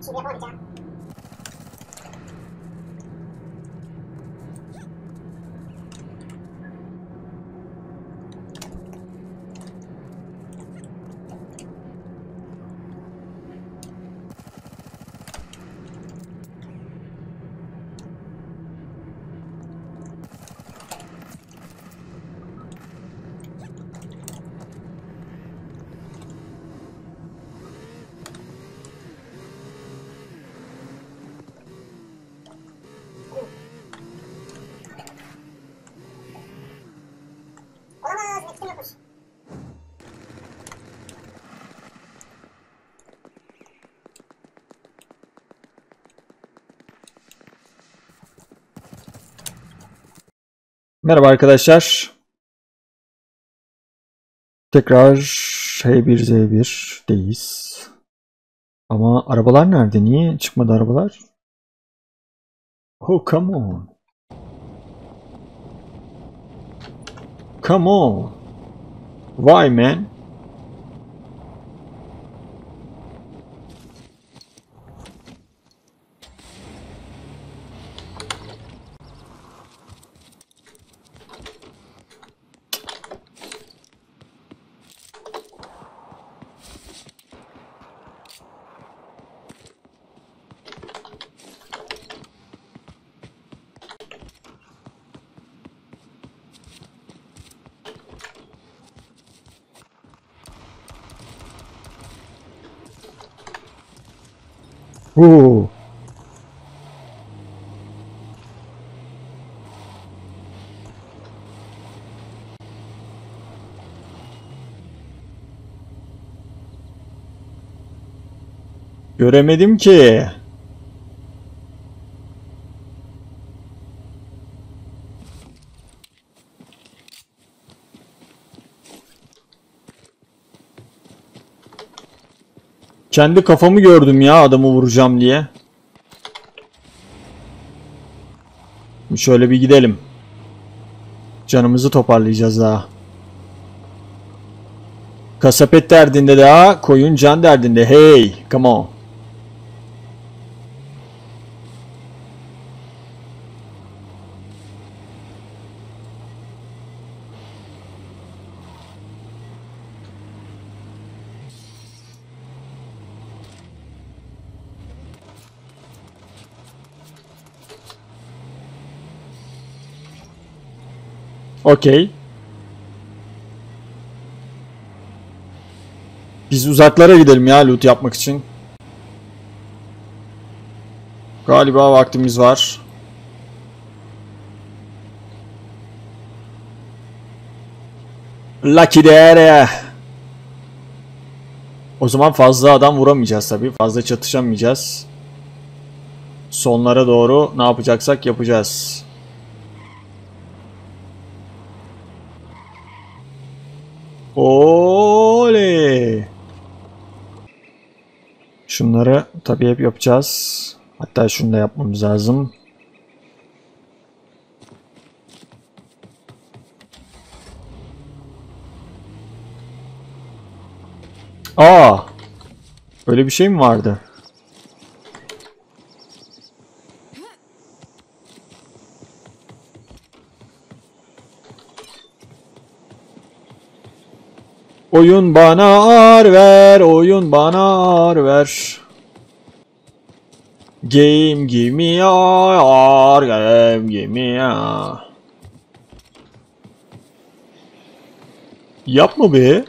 Şimdi yapamadık ya. Olamaz, mekitim yokmuş. Merhaba arkadaşlar. Tekrar H1Z1'deyiz. Ama arabalar nerede? Niye çıkmadı arabalar? Oh, come on. Come on. Why, man? Oo. Göremedim ki. Kendi kafamı gördüm ya adamı vuracağım diye. Şöyle bir gidelim. Canımızı toparlayacağız daha. Kasap et derdinde daha, koyun can derdinde. Hey, come on. Okey. Biz uzaklara gidelim ya loot yapmak için. Galiba vaktimiz var. Lucky there. O zaman fazla adam vuramayacağız tabii. Fazla çatışamayacağız. Sonlara doğru ne yapacaksak yapacağız. Oley. Şunları tabii hep yapacağız. Hatta şunu da yapmamız lazım. Aa! Öyle bir şey mi vardı? Oyun bana ağır ver, oyun bana ağır ver. Game give me ağır, game give me ağır. Yapma be.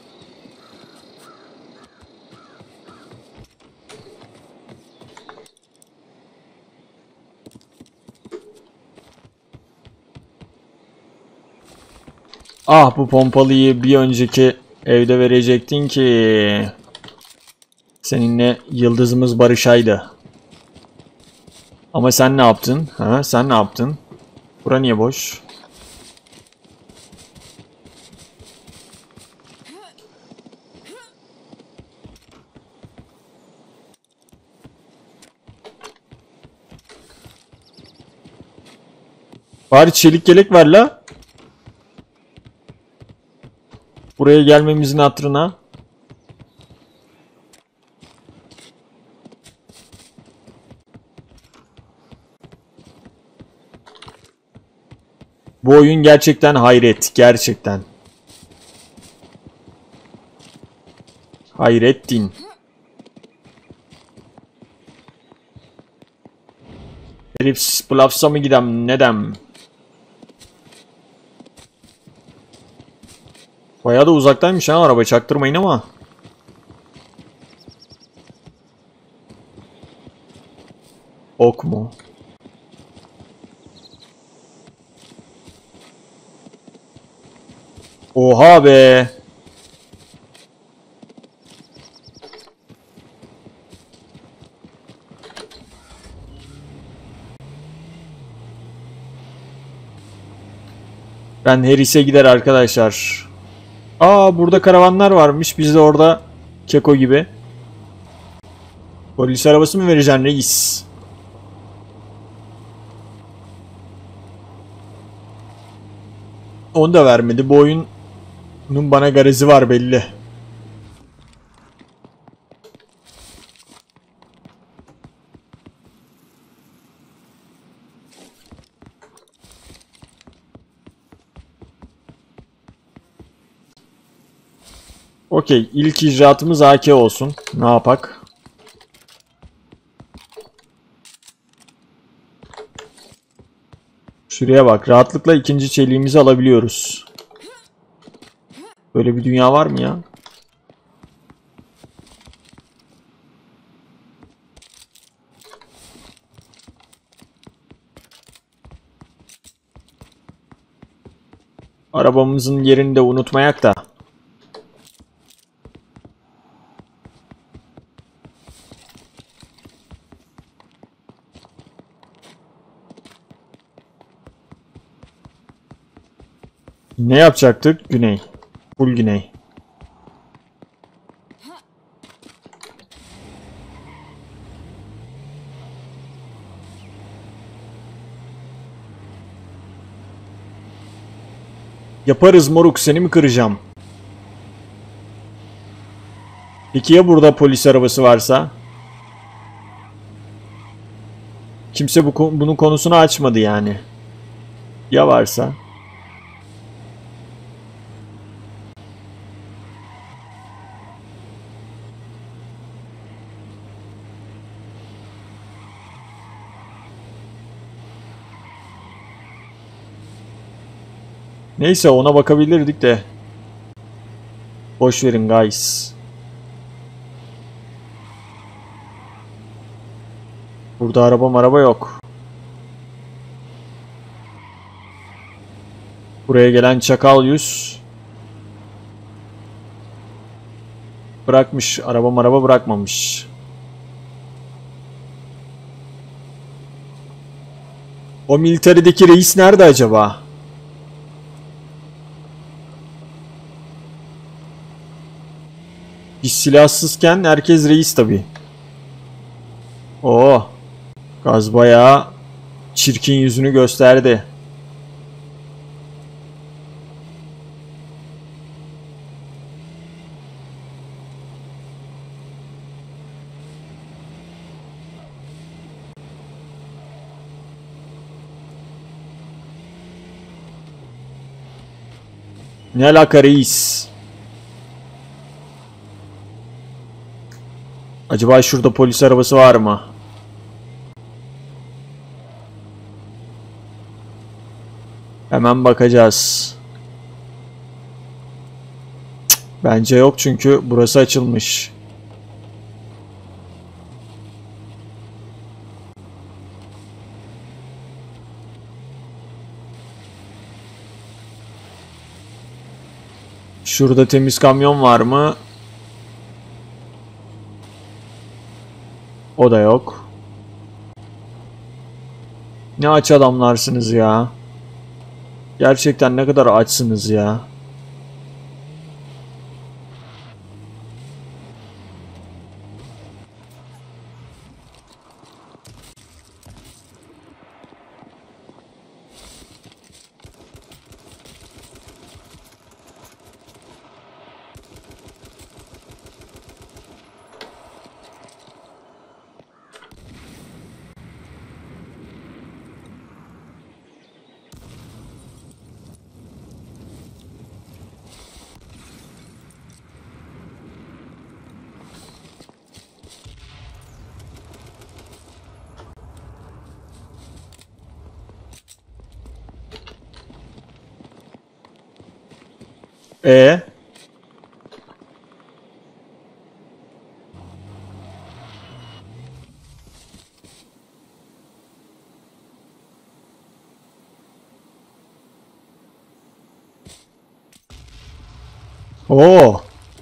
Ah, bu pompalıyı bir önceki evde verecektin ki. Seninle yıldızımız barışaydı. Ama sen ne yaptın? Ha? Sen ne yaptın? Bura niye boş? Bari çelik yelek ver la. Buraya gelmemizin hatırına. Bu oyun gerçekten hayret. Gerçekten. Hayrettin. Herif Splavs'a mı gidem? Nedem? Bayağı da uzaktaymış ha araba. Çaktırmayın ama. Ok mu? Oha be. Ben Harris'e gider arkadaşlar. Aa burada karavanlar varmış. Biz de orada Keko gibi. Polis arabası mı vereceksin reis? Onu da vermedi. Bu oyunun bana garezi var belli. Okey. İlk icraatımız AK olsun. Ne yapak? Şuraya bak. Rahatlıkla ikinci çeliğimizi alabiliyoruz. Böyle bir dünya var mı ya? Arabamızın yerini de unutmayak da. Ne yapacaktık? Güney. Full güney. Yaparız moruk, seni mi kıracağım? Peki ya burada polis arabası varsa? Kimse bunun konusunu açmadı yani. Ya varsa? Neyse ona bakabilirdik de. Boş verin guys. Burada araba yok. Buraya gelen çakal yüz bırakmış. Araba bırakmamış. O militarideki reis nerede acaba? Biz silahsızken herkes reis tabi. Oo, gaz bayağı çirkin yüzünü gösterdi. Ne alaka reis? Acaba şurada polis arabası var mı? Hemen bakacağız. Cık, bence yok çünkü burası açılmış. Şurada temiz kamyon var mı? O da yok. Ne aç adamlarsınız ya. Gerçekten ne kadar açsınız ya. E Oo.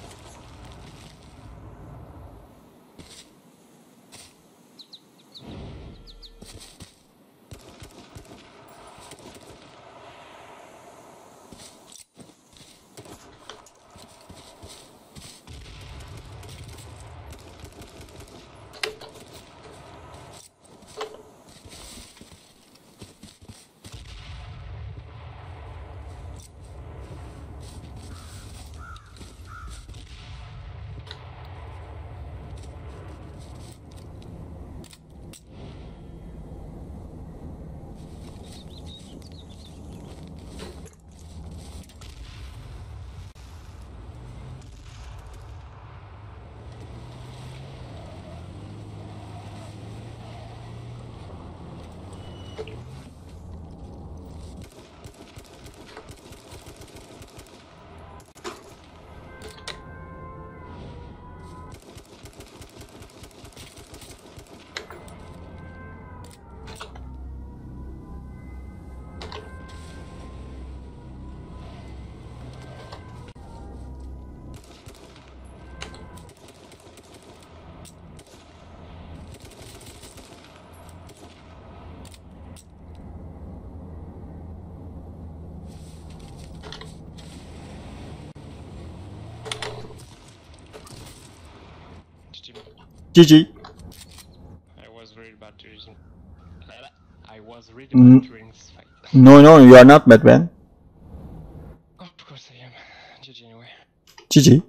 GG. I was really bad during. I was really Mm. bad during this fight. No, no, you are not Batman. Of course I am. GG anyway. GG.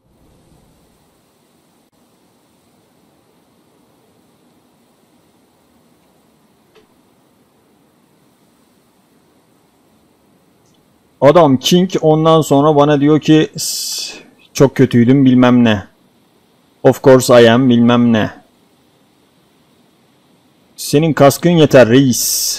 Adam King ondan sonra bana diyor ki çok kötüydüm bilmem ne. Of course I am bilmem ne. Senin kaskın yeter reis.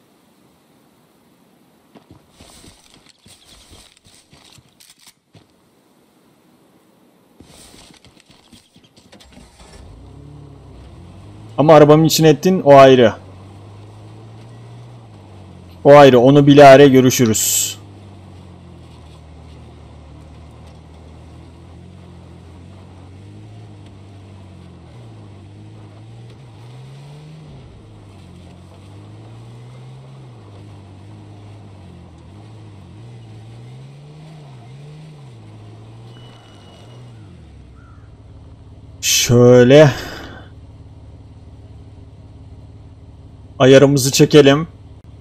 Ama arabamın içine ettin, o ayrı. O ayrı, onu bilahare görüşürüz. Şöyle ayarımızı çekelim.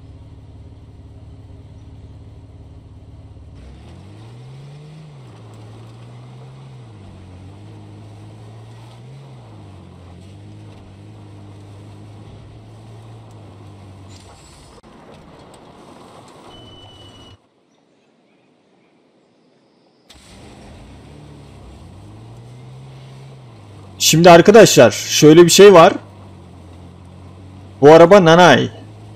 Şimdi arkadaşlar şöyle bir şey var. Bu araba nanay.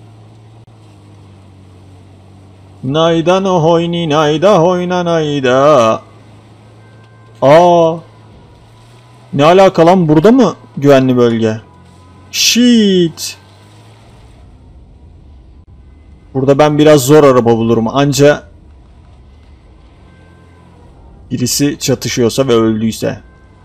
Nayda no hoyni nayda hoyna nayda. Aa. Ne alaka lan, burada mı güvenli bölge? Shit. Burada ben biraz zor araba bulurum. Anca birisi çatışıyorsa ve öldüyse.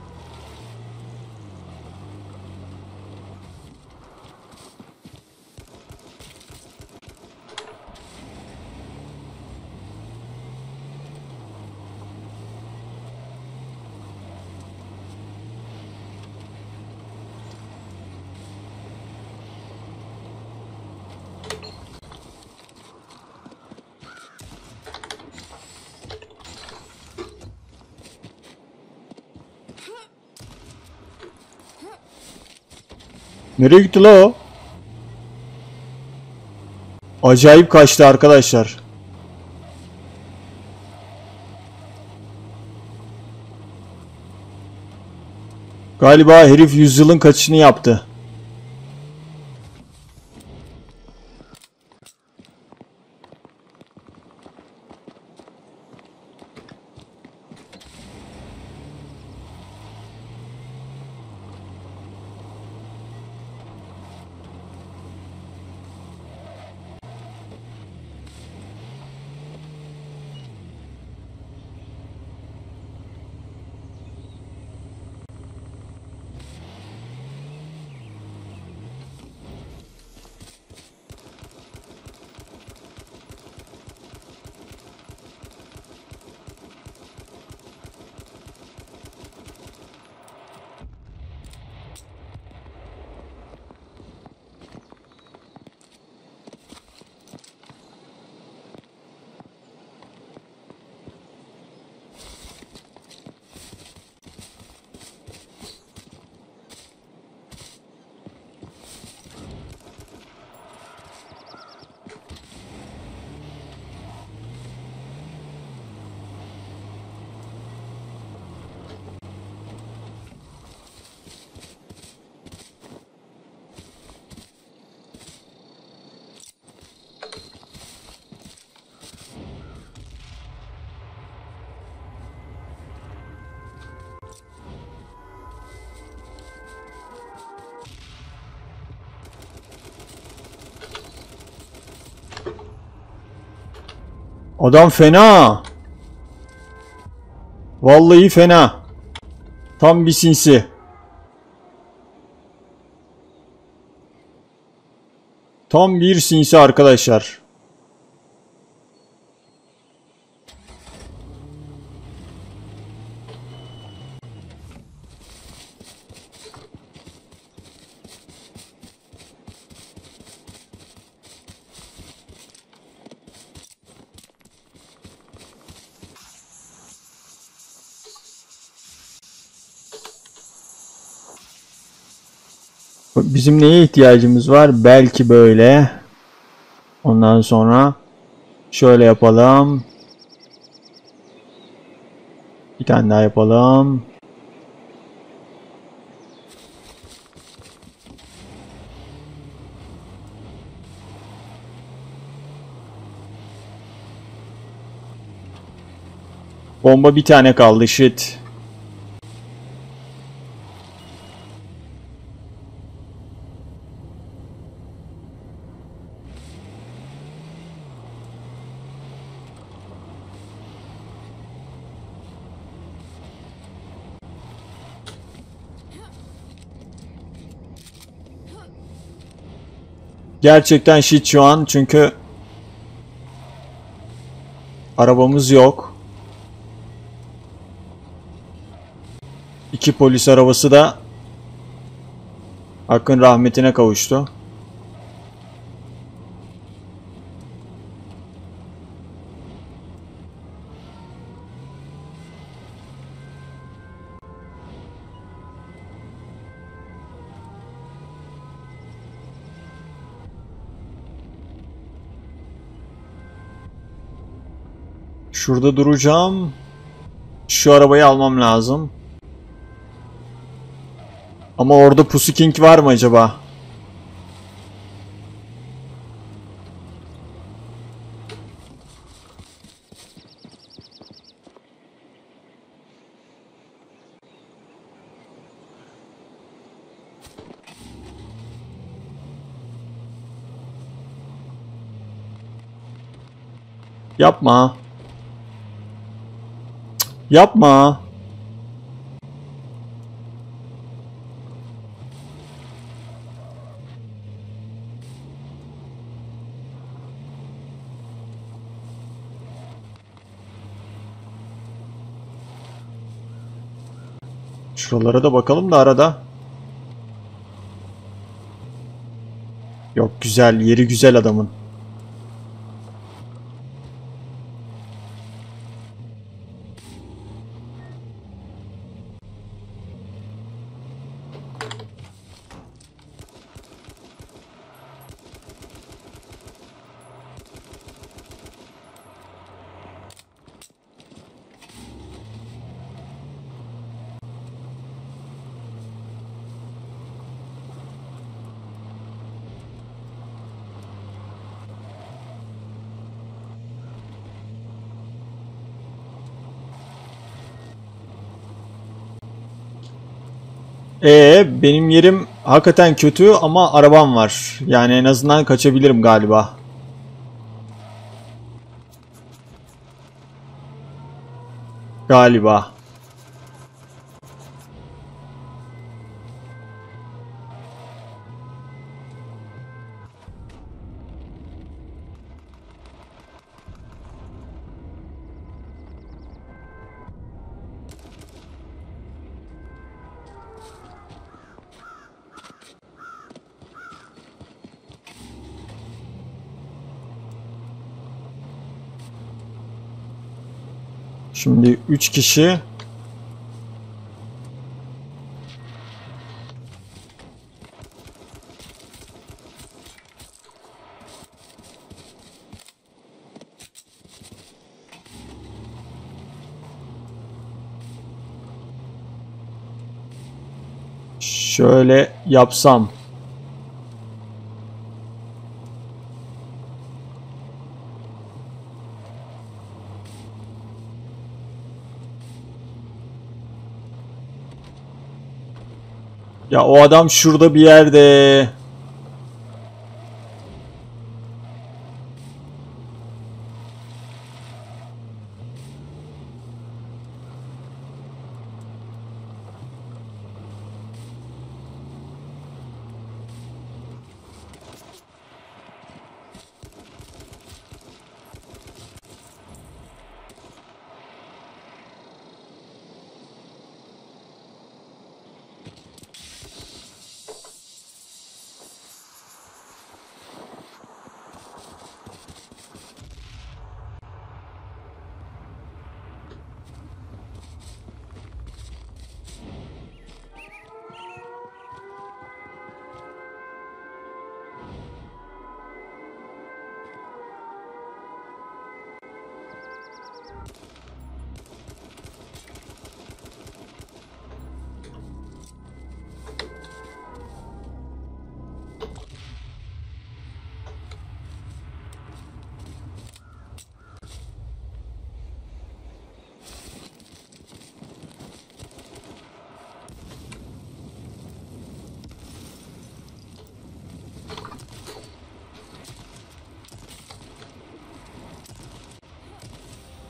Nereye gitti la o? Acayip kaçtı arkadaşlar. Galiba herif yüzyılın kaçışını yaptı. Adam fena. Vallahi fena. Tam bir sinsi. Tam bir sinsi arkadaşlar. Bizim neye ihtiyacımız var? Belki böyle. Ondan sonra şöyle yapalım. Bir tane daha yapalım. Bomba bir tane kaldı. Shit. Gerçekten shit şu an çünkü arabamız yok. 2 polis arabası da Hakk'ın rahmetine kavuştu. Şurada duracağım. Şu arabayı almam lazım. Ama orada Pussy King var mı acaba? Yapma. Cık, yapma. Şuralara da bakalım da arada. Yok, güzel. Yeri güzel adamın. Benim yerim hakikaten kötü ama arabam var. Yani en azından kaçabilirim galiba. Galiba. Şimdi 3 kişi. Şöyle yapsam. Ya o adam şurada bir yerde.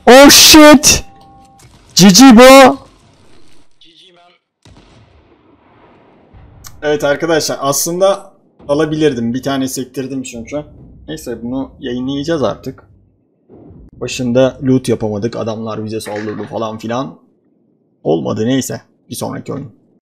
Oh shit! GG bro! GG man. Evet arkadaşlar, aslında alabilirdim. Bir tane sektirdim çünkü. Neyse, bunu yayınlayacağız artık. Başında loot yapamadık. Adamlar bize saldırdı falan filan. Olmadı, neyse. Bir sonraki oyun.